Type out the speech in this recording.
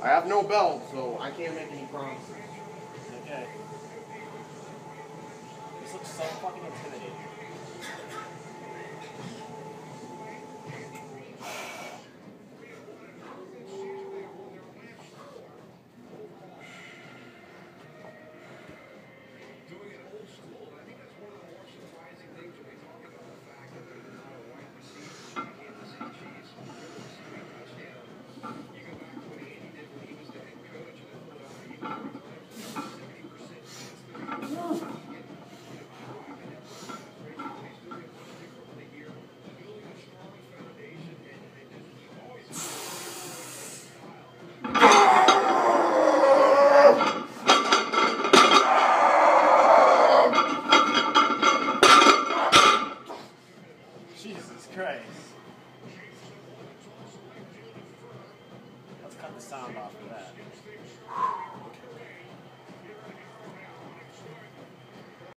I have no belt, so I can't make any promises. Okay. This looks so fucking intimidating. Jesus Christ. Let's cut the sound off of that.